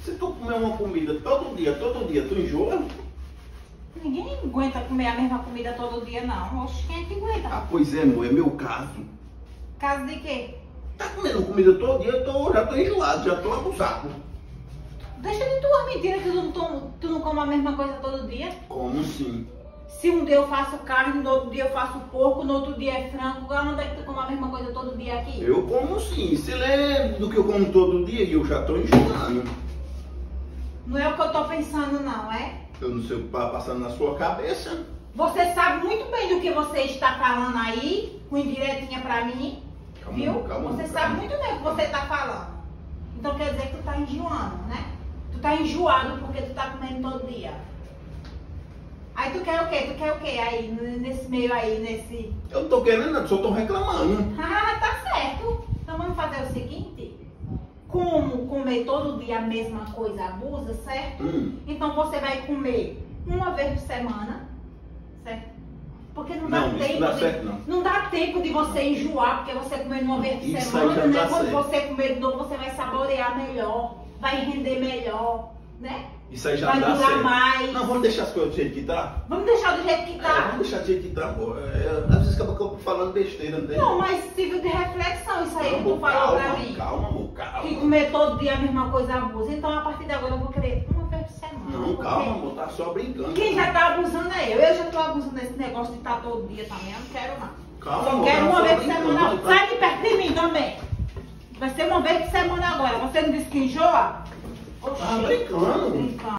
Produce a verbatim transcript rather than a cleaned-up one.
Se tu comer uma comida todo dia, todo dia, tu enjoa? Ninguém aguenta comer a mesma comida todo dia, não. Oxe, quem é que aguenta? Ah, pois é, amor, é meu caso. Caso de quê? Tá comendo comida todo dia, eu tô, já tô enjoado, já tô abusado. Deixa de tuas mentiras que tu não, tu, tu não come a mesma coisa todo dia. Como sim? Se um dia eu faço carne, no outro dia eu faço porco, no outro dia é frango, onde é que tu come a mesma coisa todo dia aqui? Eu como sim. Se lembra do que eu como todo dia e eu já tô enjoando. Não é o que eu tô pensando, não, é? Eu não sei o que tá passando na sua cabeça. Você sabe muito bem do que você está falando aí, com indiretinha pra mim, Calma, viu? calma, você calma. sabe muito bem o que você tá falando. Então quer dizer que tu tá enjoando, né? Tu tá enjoado porque tu tá comendo todo dia. Aí tu quer o quê? Tu quer o quê aí, nesse meio aí, nesse... Eu não tô querendo nada, só tô reclamando. Ah, tá certo. Então vamos fazer o seguinte. Como comer todo dia a mesma coisa abusa, certo? Hum. Então você vai comer uma vez por semana, certo? Porque não dá Não, isso tempo não dá de, certo, não. não dá tempo de você enjoar, porque você comer uma vez por Isso aí semana, já né? dá Quando certo. você comer de novo, você vai saborear melhor, vai render melhor, né? Isso aí já Vai dá durar certo. mais. Não, vamos deixar as coisas do jeito que tá? Vamos deixar do jeito que É, tá. vamos deixar do jeito que tá, amor. É, às vezes acaba que eu tô falando besteira, não tem? Não, mas sirva de reflexão isso aí Não, que tu amor, falou calma, pra mim. calma, amor, calma. Que comer todo dia a mesma coisa abusa. Então a partir de agora eu vou querer uma vez por semana. Não, porque calma, amor, tá só brincando. Quem já tá abusando é eu. Eu já tô abusando desse negócio de estar todo dia também. Eu não quero não. Calma, Só amor, quero tá uma só vez por brincando, semana. tá? Sai de perto de mim também. Vai ser uma vez por semana agora. Você não disse que enjoa? Tá Oxê. brincando. Brincando.